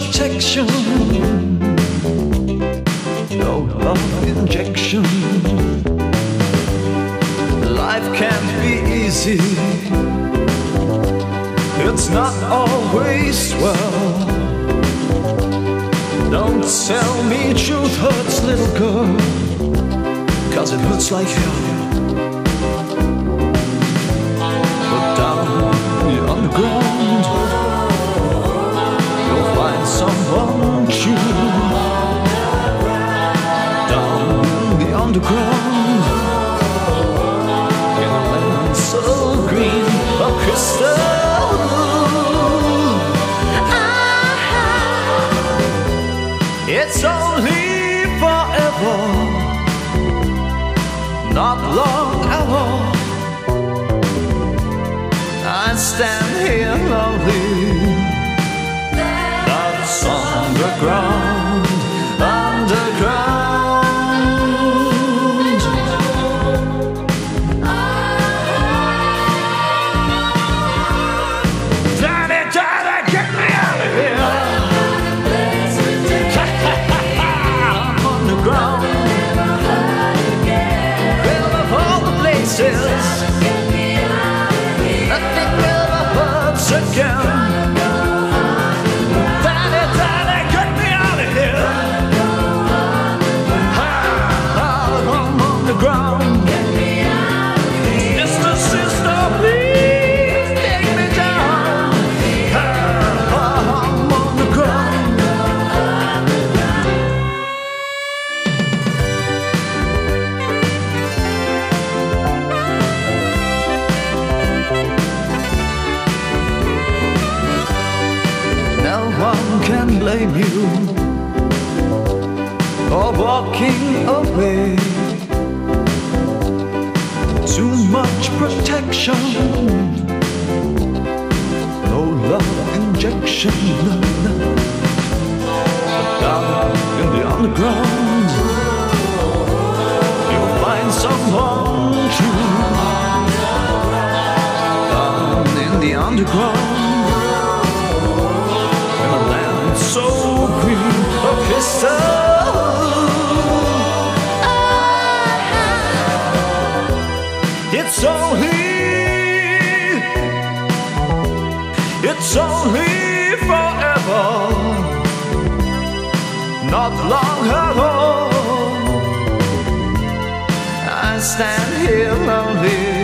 protection, no love injection. Life can't be easy, it's not always well. Don't tell me truth hurts, little girl, 'cause it hurts like hell. But down on the ground, you'll find someone true. Down in the underground, in a land so green of crystal. It's only forever, not long at all. I stand here lonely, that's underground, underground. Daddy, Daddy, get me out of here. Nothing ever hurts again. Daddy, Daddy, get me out of here. I'm on the ground. Sister, sister, please take me down. I'm on the ground. No one can blame you for walking away. Too much protection, no love injection. But down in the underground, you'll find someone true. Down in the underground, so green of crystal. It's only forever, not long at all. I stand here lonely,